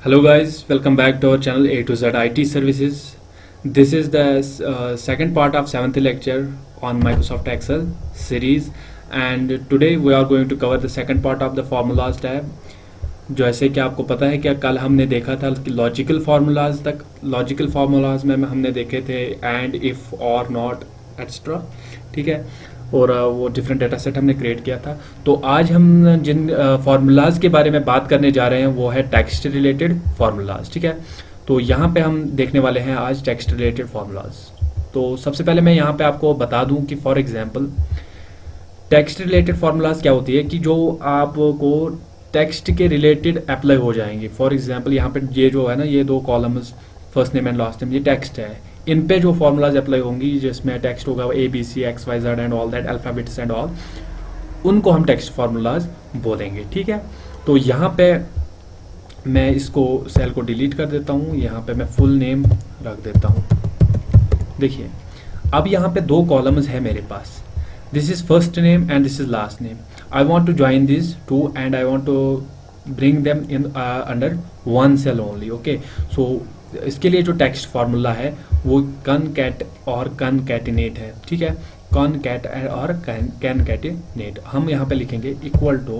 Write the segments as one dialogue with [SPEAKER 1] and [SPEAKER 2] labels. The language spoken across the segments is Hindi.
[SPEAKER 1] Hello guys, welcome back to our channel A to Z IT Services. This is the second part of 7th lecture on Microsoft Excel series, and today we are going to cover the second part of the formulas tab. जैसे कि आपको पता है कि कल हमने देखा था कि लॉजिकल फार्मूलाज तक, लॉजिकल फार्मूलाज में हमने देखे थे and, if, or, not, extra, ठीक है, और वो डिफरेंट डेटा सेट हमने क्रिएट किया था। तो आज हम जिन फार्मूलाज के बारे में बात करने जा रहे हैं वो है टेक्स्ट रिलेटेड फार्मूलाज, ठीक है। तो यहाँ पे हम देखने वाले हैं आज टेक्स्ट रिलेटेड फार्मूलाज। तो सबसे पहले मैं यहाँ पे आपको बता दूँ कि for example text related formulas क्या होती है कि जो आपको टेक्स्ट के रिलेटेड अप्लाई हो जाएंगे। फॉर एग्जांपल यहाँ पे ये जो है ना, ये दो columns first name and last name, ये टेक्स्ट है, इन पे जो फार्मूलाज अप्लाई होंगी जिसमें टेक्स्ट होगा A B C X Y Z and all that alphabets and all, उनको हम टेक्स्ट फार्मूलाज बोलेंगे, ठीक है। तो यहाँ पे मैं इसको सेल को डिलीट कर देता हूँ, यहाँ पे मैं फुल नेम रख देता हूँ। देखिए अब यहाँ पे दो कॉलम्स है मेरे पास, this is first name and this is last name. I want to join these two and I want to bring them in under one cell only, okay। So इसके लिए जो टेक्स्ट फार्मूला है वो concat और concatenate है, ठीक है। concat और concatenate हम यहाँ पे लिखेंगे इक्वल टू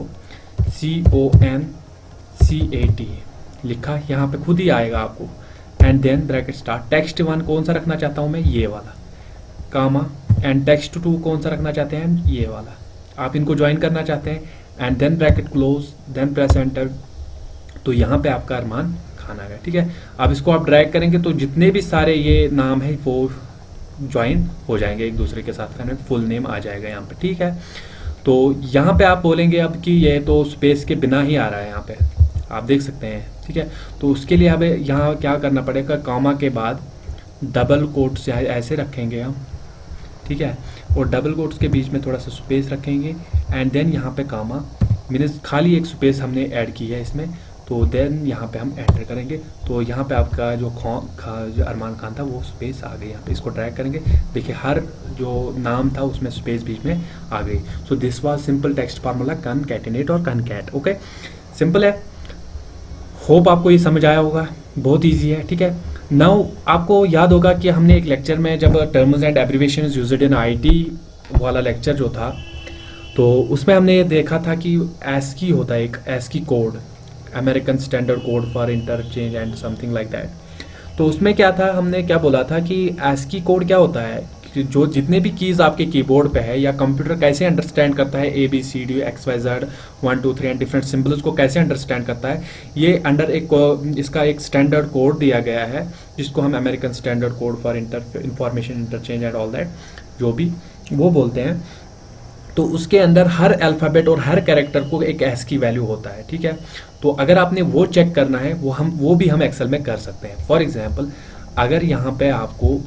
[SPEAKER 1] CONCAT, लिखा यहाँ पे खुद ही आएगा आपको, and then bracket start. Text one कौन सा रखना चाहता हूँ मैं, ये वाला, कामा, एंड टेक्स्ट टू कौन सा रखना चाहते हैं, ये वाला। आप इनको ज्वाइन करना चाहते हैं and then bracket close, then press enter. तो यहाँ पे आपका अरमान खान आ गया, ठीक है। अब इसको आप ड्रैग करेंगे तो जितने भी सारे ये नाम है वो ज्वाइन हो जाएंगे एक दूसरे के साथ, फुल नेम आ जाएगा यहाँ पे, ठीक है। तो यहाँ पे आप बोलेंगे अब कि ये तो स्पेस के बिना ही आ रहा है, यहाँ पे आप देख सकते हैं, ठीक है। तो उसके लिए अब यहाँ क्या करना पड़ेगा, कॉमा के बाद डबल कोट से ऐसे रखेंगे हम, ठीक है, और डबल कोट्स के बीच में थोड़ा सा स्पेस रखेंगे एंड देन यहाँ पे कामा, मीन्स खाली एक स्पेस हमने ऐड की है इसमें, तो देन यहाँ पे हम एंटर करेंगे। तो यहाँ पे आपका जो जो अरमान खान था वो स्पेस आ गई, यहाँ पे इसको ड्रैग करेंगे, देखिए हर जो नाम था उसमें स्पेस बीच में आ गई। So this was simple text formula concatenate और concat, ओके, सिंपल है। होप आपको ये समझ आया होगा, बहुत ईजी है, ठीक है। नाउ आपको याद होगा कि हमने एक लेक्चर में जब terms and abbreviations used in IT वाला लेक्चर जो था, तो उसमें हमने ये देखा था कि ASCII होता है, एक ASCII code, American standard code for interchange and something like that. तो उसमें क्या था, हमने क्या बोला था कि ASCII कोड क्या होता है कि जो जितने भी कीज़ आपके कीबोर्ड पे है या कंप्यूटर कैसे अंडरस्टैंड करता है ABCD XYZ 1 2 3 and different symbols को कैसे अंडरस्टैंड करता है, ये अंडर एक इसका एक स्टैंडर्ड कोड दिया गया है जिसको हम American standard code for information interchange and all that जो भी वो बोलते हैं। तो उसके अंदर हर अल्फ़ाबेट और हर कैरेक्टर को एक ASCII वैल्यू होता है, ठीक है। तो अगर आपने वो चेक करना है वो भी हम एक्सेल में कर सकते हैं। फॉर एग्जांपल अगर यहाँ पे आपको,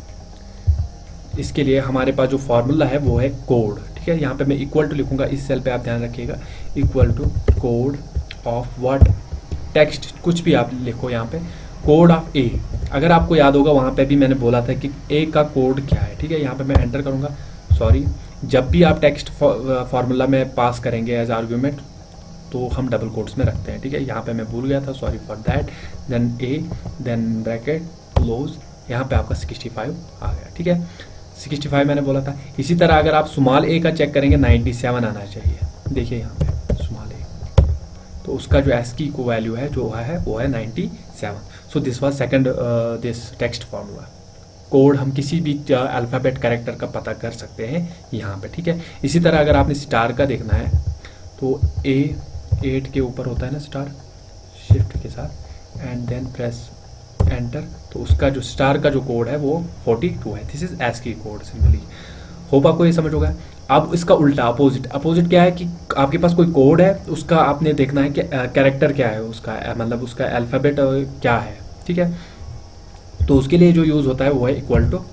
[SPEAKER 1] इसके लिए हमारे पास जो फार्मूला है वो है कोड, ठीक है। यहाँ पे मैं इक्वल टू लिखूंगा, इस सेल पे आप ध्यान रखिएगा, equal to code of what, text कुछ भी आप लिखो यहाँ पे, कोड ऑफ ए। अगर आपको याद होगा वहाँ पे भी मैंने बोला था कि ए का कोड क्या है, ठीक है। यहाँ पे मैं एंटर करूँगा, सॉरी, जब भी आप टेक्स्ट फार्मूला में पास करेंगे एज आर्ग्यूमेंट तो हम डबल कोट्स में रखते हैं, ठीक है। यहाँ पे मैं भूल गया था, sorry for that. Then uh, then bracket close, यहाँ पे आपका 65 आ गया, ठीक है। 65 मैंने बोला था। इसी तरह अगर आप स्मॉल ए का चेक करेंगे 97 आना चाहिए, देखिए यहाँ पे स्मॉल ए, तो उसका जो ASCII को वैल्यू है जो है वो है 97। So this was second this text formula. Code हम किसी भी अल्फ़ाबेट कैरेक्टर का पता कर सकते हैं यहाँ पे, ठीक है। इसी तरह अगर आपने स्टार का देखना है तो A8 के ऊपर होता है ना स्टार, शिफ्ट के साथ एंड देन प्रेस एंटर, तो उसका जो स्टार का जो कोड है वो 42 है। This is ASCII code simply. Hope आपको ये समझ होगा। अब इसका उल्टा अपोजिट क्या है कि आपके पास कोई कोड है, उसका आपने देखना है कि कैरेक्टर क्या है उसका, मतलब उसका अल्फ़ाबेट क्या है, ठीक है। तो उसके लिए जो यूज़ होता है वो है equal to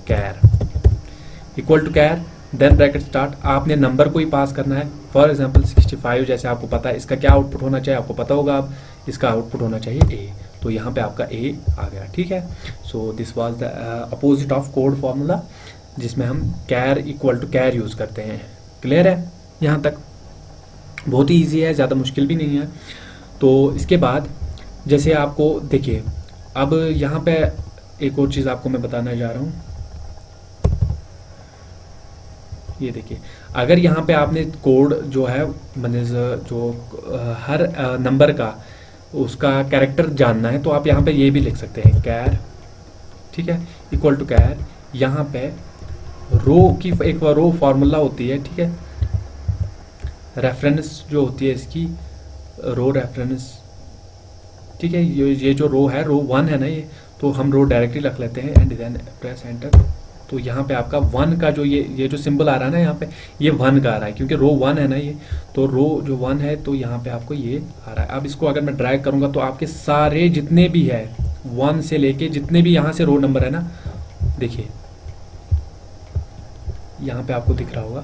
[SPEAKER 1] char, then bracket start. आपने नंबर को ही पास करना है। फॉर एग्जांपल 65 जैसे आपको पता है इसका क्या आउटपुट होना चाहिए, आपको पता होगा, अब इसका आउटपुट होना चाहिए ए, तो यहाँ पे आपका ए आ गया, ठीक है। So this was the opposite of code formula, जिसमें हम char equal to char use करते हैं। क्लियर है यहाँ तक? बहुत ही ईजी है, ज़्यादा मुश्किल भी नहीं है। तो इसके बाद जैसे आपको देखिए, अब यहाँ पे एक और चीज़ आपको मैं बताना जा रहा हूँ। ये देखिए, अगर यहाँ पे आपने कोड जो है मैंने जो हर नंबर का उसका कैरेक्टर जानना है, तो आप यहाँ पे ये भी लिख सकते हैं कैर, ठीक है, इक्वल टू कैर, यहाँ पे रो की एक रो फार्मूला होती है, ठीक है, रेफरेंस जो होती है इसकी रो रेफरेंस, ठीक है, ये जो रो है रो 1 है ना ये, तो हम रो डायरेक्टली रख लेते हैं एंड देन प्रेस एंटर। तो यहाँ पे आपका 1 का जो ये जो सिंबल आ रहा है ना यहाँ पे, ये 1 का आ रहा है क्योंकि रो 1 है ना ये, तो रो जो 1 है तो यहाँ पे आपको ये आ रहा है। अब इसको अगर मैं ड्रैग करूँगा तो आपके सारे जितने भी है 1 से लेके जितने भी यहाँ से रो नंबर है ना, देखिए यहाँ पे आपको दिख रहा होगा,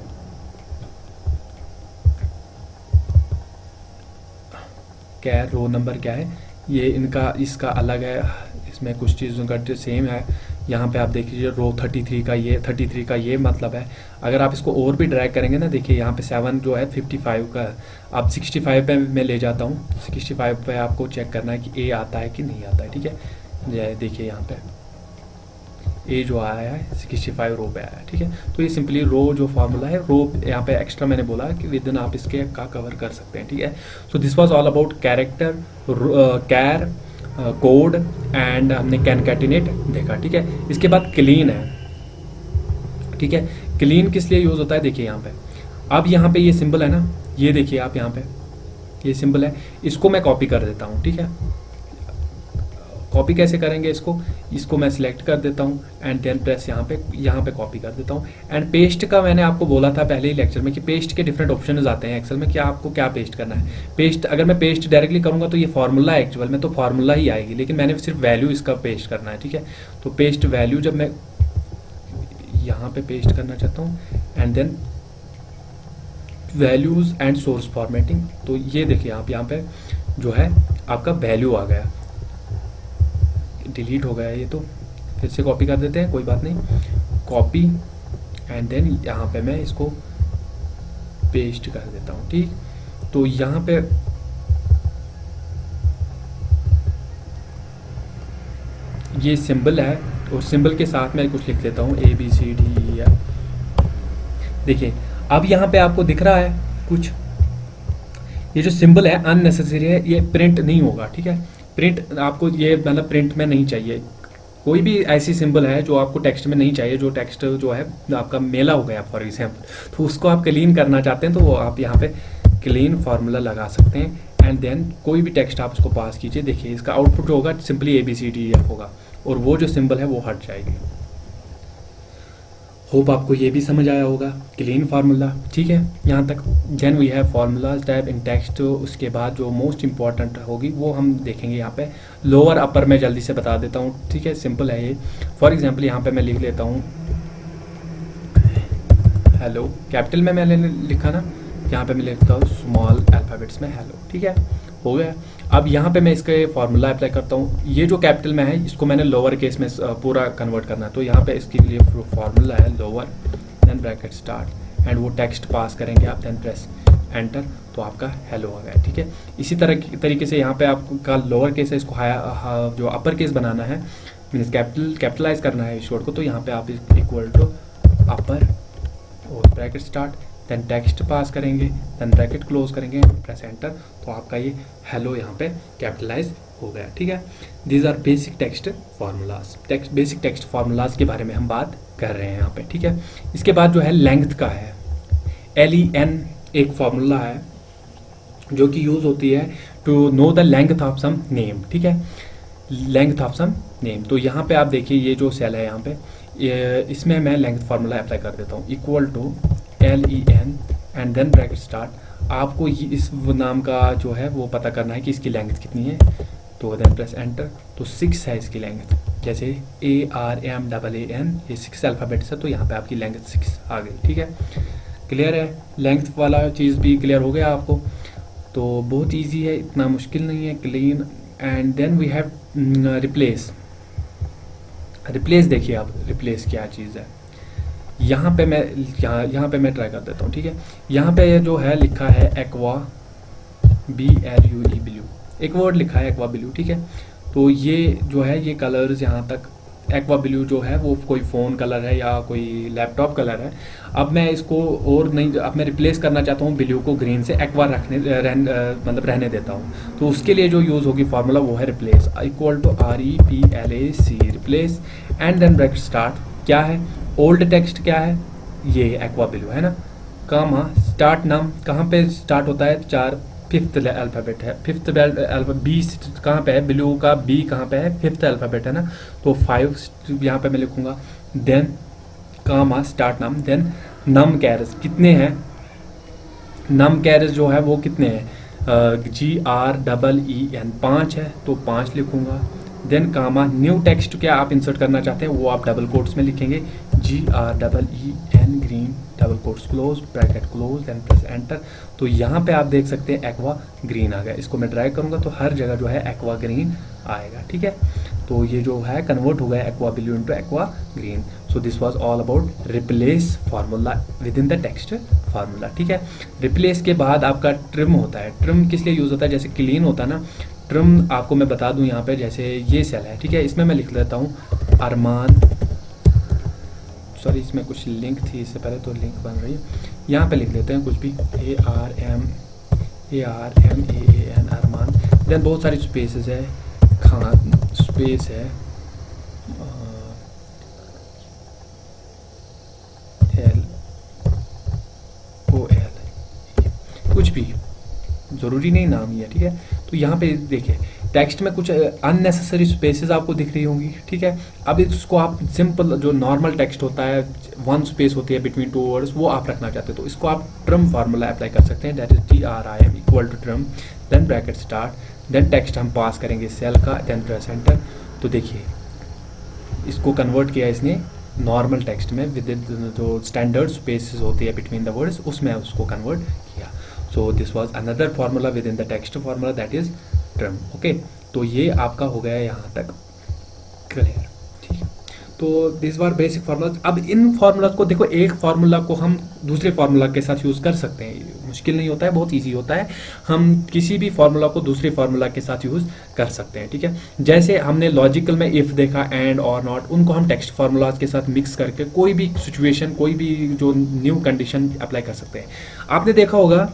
[SPEAKER 1] क्या है रो नंबर क्या है, ये इनका इसका अलग है, इसमें कुछ चीज़ों का सेम है। यहाँ पे आप देख लीजिए रो 33 का ये 33 का ये मतलब है। अगर आप इसको और भी ड्रैग करेंगे ना, देखिए यहाँ पे 7 जो है 55 का, अब 65 पे मैं ले जाता हूँ, 65 पे आपको चेक करना है कि ए आता है कि नहीं आता है, ठीक है। देखिए यहाँ पे ए जो आया है 65 रो पे आया है, ठीक है। तो ये सिंपली रो जो फार्मूला है, रो यहाँ पे एक्स्ट्रा मैंने बोला कि विद इन आप इसके का कवर कर सकते हैं, ठीक है। So this was all about character, char, code and हमने कैनकैटिनेट देखा, ठीक है। इसके बाद क्लीन है, ठीक है। क्लीन किस लिए यूज़ होता है, देखिए यहाँ पे, अब यहाँ पे ये सिंबल है ना, ये देखिए आप यहाँ पे ये सिंबल है, इसको मैं कॉपी कर देता हूँ, ठीक है। कॉपी कैसे करेंगे इसको मैं सिलेक्ट कर देता हूँ एंड देन प्रेस यहाँ पे कॉपी कर देता हूँ। एंड पेस्ट का मैंने आपको बोला था पहले ही लेक्चर में कि पेस्ट के डिफरेंट ऑप्शन आते हैं एक्सेल में कि आपको क्या पेस्ट करना है। पेस्ट अगर मैं पेस्ट डायरेक्टली करूँगा तो ये फार्मूला है, एक्चुअल में तो फार्मूला ही आएगी, लेकिन मैंने सिर्फ वैल्यू इसका पेस्ट करना है, ठीक है। तो पेस्ट वैल्यू जब मैं यहाँ पे पेस्ट करना चाहता हूँ and then values and source formatting, तो ये देखिए आप यहाँ पे जो है आपका वैल्यू आ गया, डिलीट हो गया ये, तो फिर से कॉपी कर देते हैं, कोई बात नहीं, कॉपी एंड देन यहाँ पे मैं इसको पेस्ट कर देता हूँ, ठीक। तो यहाँ पे ये सिंबल है और सिंबल के साथ मैं कुछ लिख देता हूँ ABCD। देखिए अब यहाँ पे आपको दिख रहा है कुछ, ये जो सिंबल है अननेसेसरी है, ये प्रिंट नहीं होगा, ठीक है। प्रिंट आपको ये मतलब प्रिंट में नहीं चाहिए, कोई भी ऐसी सिंबल है जो आपको टेक्स्ट में नहीं चाहिए, जो टेक्स्ट जो है आपका मेला हो गया फॉर एग्जाम्पल, तो उसको आप क्लीन करना चाहते हैं तो वो आप यहाँ पे क्लीन फार्मूला लगा सकते हैं एंड देन कोई भी टेक्स्ट आप उसको पास कीजिए। देखिए इसका आउटपुट होगा सिंपली ABCDEF होगा और वो जो सिंबल है वो हट जाएगी। होप आपको ये भी समझ आया होगा क्लीन फार्मूला, ठीक है, यहाँ तक। Then we have formulas type in text, उसके बाद जो मोस्ट इंपॉर्टेंट होगी वो हम देखेंगे यहाँ पे। लोअर अपर में जल्दी से बता देता हूँ, ठीक है, सिंपल है ये। फॉर एग्जांपल यहाँ पे मैं लिख लेता हूँ हेलो, कैपिटल में मैंने लिखा ना, यहाँ पे मैं लिखता हूँ स्मॉल अल्फ़ाबेट्स में हेलो, ठीक है, हो गया। अब यहाँ पे मैं इसके फार्मूला अप्लाई करता हूँ, ये जो कैपिटल में है इसको मैंने लोअर केस में पूरा कन्वर्ट करना है, तो यहाँ पे इसके लिए फार्मूला है lower then bracket start and वो टेक्स्ट पास करेंगे आप, देन प्रेस एंटर, तो आपका हेलो आ गया, ठीक है। इसी तरीके से यहाँ पे आपका लोअर केस है, इसको जो अपर केस बनाना है, मीन्स कैपिटलाइज करना है इस वर्ड को, तो यहाँ पे आप इक्वल टू अपर और bracket start then text pass करेंगे देन ब्रैकेट क्लोज करेंगे प्रेस एंटर, तो आपका ये हेलो यहाँ पे कैपिटलाइज हो गया, ठीक है। These are basic text formulas, basic text formulas के बारे में हम बात कर रहे हैं यहाँ पे, ठीक है। इसके बाद जो है लेंथ का है, LEN एक फार्मूला है जो कि यूज होती है to know the length of some name, ठीक है, लेंथ ऑफ सम नेम। तो यहाँ पे आप देखिए ये जो सेल है यहाँ पे, इसमें मैं लेंथ फार्मूला अप्लाई कर देता हूँ, equal to LEN and then bracket start. आपको इस नाम का जो है वो पता करना है कि इसकी लेंथ कितनी है, तो देन प्रेस एंटर, तो 6 है इसकी लेंथ, जैसे ARMAAN ये 6 अल्फ़ाबेट्स है, तो यहाँ पे आपकी लेंथ 6 आ गई, ठीक है। क्लियर है, लेंथ वाला चीज़ भी क्लियर हो गया आपको, तो बहुत इजी है, इतना मुश्किल नहीं है, clean. And then we have replace. Replace देखिए आप, रिप्लेस क्या चीज़ है, यहाँ पे मैं ट्राई कर देता हूँ, ठीक है। यहाँ पे जो है लिखा है एक्वा BLUE ब्लू, एक वर्ड लिखा है एक्वा ब्लू, ठीक है। तो ये जो है ये कलर्स यहाँ तक एक्वा ब्लू जो है वो कोई फ़ोन कलर है या कोई लैपटॉप कलर है। अब मैं इसको और नहीं, अब मैं रिप्लेस करना चाहता हूँ ब्लू को ग्रीन से, एक्वा मतलब रहने देता हूँ। तो उसके लिए जो यूज़ होगी फार्मूला वो है replace, equal to REPLAC, replace and then bracket start. क्या है ओल्ड टेक्स्ट, क्या है ये एक्वा ब्लू है ना, कामा स्टार्ट नम, कहाँ पे स्टार्ट होता है 4 फिफ्थ अल्फ़ाबेट है, फिफ्थ बी कहाँ पे है, ब्लू का बी कहाँ पे है, फिफ्थ अल्फ़ाबेट है ना, तो 5 यहाँ पे मैं लिखूँगा। Then comma start num, then num chars कितने हैं, नम कैरेज जो है वो कितने हैं, GREEN 5 है तो 5 लिखूँगा। देन कामा न्यू टेक्स्ट क्या आप इंसर्ट करना चाहते हैं वो आप डबल कोट्स में लिखेंगे, GREEN green double quotes close bracket close then press enter. तो यहाँ पे आप देख सकते हैं एक्वा ग्रीन आ गया। इसको मैं ड्रैग करूँगा तो हर जगह जो है एक्वा ग्रीन आएगा, ठीक है। तो ये जो है कन्वर्ट हो गया aqua blue into aqua green. So this was all about replace formula within the text formula, ठीक है। रिप्लेस के बाद आपका ट्रिम होता है। ट्रिम किस लिए यूज़ होता है, जैसे क्लीन होता है ना, ट्रिम आपको मैं बता दूं यहाँ पे, जैसे ये सेल है, ठीक है, इसमें मैं लिख लेता हूँ अरमान, सॉरी इसमें कुछ लिंक थी इससे पहले तो लिंक बन रही है, यहाँ पे लिख लेते हैं कुछ भी ARMAAN अरमान। देन बहुत सारी स्पेसेस है, खान स्पेस है, LOL, कुछ भी ज़रूरी नहीं नाम ही है, ठीक है। तो यहाँ पे देखिए टेक्स्ट में कुछ अननेसेसरी स्पेसेस आपको दिख रही होंगी, ठीक है। अब इसको आप सिंपल जो नॉर्मल टेक्स्ट होता है 1 स्पेस होती है बिटवीन 2 वर्ड्स, वो आप रखना चाहते हो तो इसको आप ट्रिम फार्मूला अप्लाई कर सकते हैं, that is TRIM equal to trim, then bracket start, then text हम पास करेंगे सेल का, देन प्रेस एंटर। तो देखिए इसको कन्वर्ट किया इसने नॉर्मल टेक्स्ट में विद जो स्टैंडर्ड स्पेसेस होती है बिटवीन द वर्ड्स, उसमें उसको कन्वर्ट किया। So this was another formula within the text formula that is trim, okay. तो ये आपका हो गया यहाँ तक क्लियर, ठीक है। तो दिस वार बेसिक फार्मूलाज। अब इन फार्मूलाज को देखो, एक फार्मूला को हम दूसरे फार्मूला के साथ यूज़ कर सकते हैं, मुश्किल नहीं होता है, बहुत इजी होता है। हम किसी भी फार्मूला को दूसरे फार्मूला के साथ यूज़ कर सकते हैं, ठीक है। जैसे हमने लॉजिकल में इफ़ देखा, एंड और नॉट, उनको हम टेक्स्ट फार्मूलाज के साथ मिक्स करके कोई भी सिचुएशन, कोई भी जो न्यू कंडीशन अप्लाई कर सकते हैं। आपने देखा होगा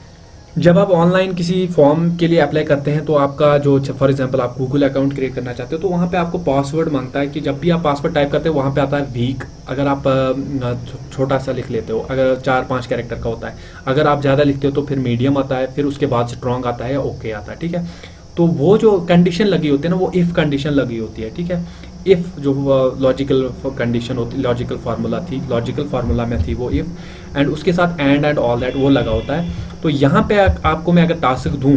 [SPEAKER 1] जब आप ऑनलाइन किसी फॉर्म के लिए अप्लाई करते हैं तो आपका जो फॉर एग्जांपल आप गूगल अकाउंट क्रिएट करना चाहते हो तो वहाँ पे आपको पासवर्ड मांगता है कि जब भी आप पासवर्ड टाइप करते हो वहाँ पे आता है वीक, अगर आप छोटा सा लिख लेते हो, अगर 4-5 कैरेक्टर का होता है, अगर आप ज़्यादा लिखते हो तो फिर मीडियम आता है, फिर उसके बाद स्ट्रॉन्ग आता है या ओके आता है, ठीक है। तो वो जो कंडीशन लगी होती है ना वो इफ़ कंडीशन लगी होती है, ठीक है। इफ़ जो लॉजिकल कंडीशन होती, लॉजिकल फार्मूला थी, लॉजिकल फार्मूला में थी वो इफ़, एंड उसके साथ एंड ऑल दैट वो लगा होता है। तो यहाँ पे आपको मैं अगर टास्क दूं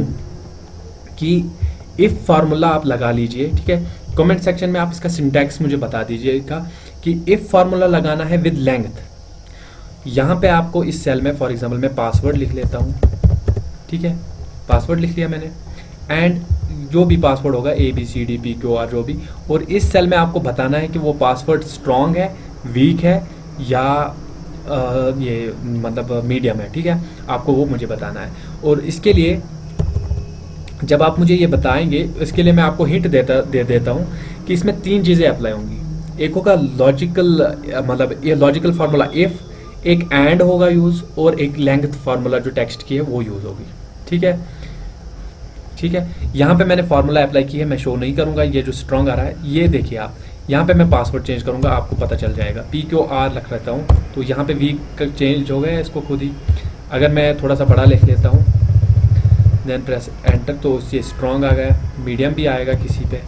[SPEAKER 1] कि इफ़ फार्मूला आप लगा लीजिए, ठीक है, कमेंट सेक्शन में आप इसका सिंटैक्स मुझे बता दीजिएगा कि इफ़ फार्मूला लगाना है विद लेंथ। यहाँ पे आपको इस सेल में फॉर एग्जांपल मैं पासवर्ड लिख लेता हूँ, ठीक है, पासवर्ड लिख लिया मैंने, एंड जो भी पासवर्ड होगा ABCDPQR जो भी, और इस सेल में आपको बताना है कि वो पासवर्ड स्ट्रॉन्ग है, वीक है या ये मतलब मीडियम है, ठीक है, आपको वो मुझे बताना है। और इसके लिए जब आप मुझे ये बताएंगे, इसके लिए मैं आपको हिंट दे देता हूँ कि इसमें 3 चीज़ें अप्लाई होंगी। एक होगा लॉजिकल, मतलब ये लॉजिकल फार्मूला इफ़, एक एंड होगा यूज़, और एक लेंथ फार्मूला जो टेक्स्ट की है वो यूज़ होगी, ठीक है, ठीक है। यहाँ पे मैंने फार्मूला अप्लाई की है, मैं शो नहीं करूँगा, ये जो स्ट्रॉन्ग आ रहा है ये देखिए आप, यहाँ पे मैं पासवर्ड चेंज करूँगा, आपको पता चल जाएगा, PQR रख लेता हूँ, तो यहाँ पे वीक चेंज हो गया इसको खुद ही। अगर मैं थोड़ा सा बड़ा लिख लेता हूँ, देन प्रेस एंटर, तो ये स्ट्रॉन्ग आ गया, मीडियम भी आएगा किसी पे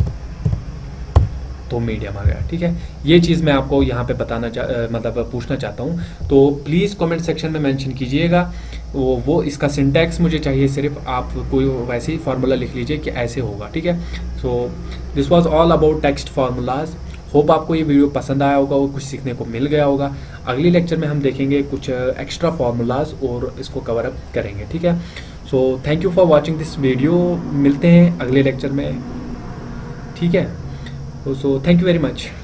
[SPEAKER 1] तो मीडियम आ गया, ठीक है। ये चीज़ मैं आपको यहाँ पे बताना मतलब पूछना चाहता हूँ, तो प्लीज़ कमेंट सेक्शन में मेंशन कीजिएगा। वो इसका सिंटैक्स मुझे चाहिए, सिर्फ आप कोई वैसे ही फार्मूला लिख लीजिए कि ऐसे होगा, ठीक है। So this was all about text formulas. Hope आपको ये वीडियो पसंद आया होगा और कुछ सीखने को मिल गया होगा। अगली लेक्चर में हम देखेंगे कुछ एक्स्ट्रा फार्मूलाज और इसको कवर अप करेंगे, ठीक है। So thank you for watching this video, मिलते हैं अगले लेक्चर में, ठीक है। So thank you very much.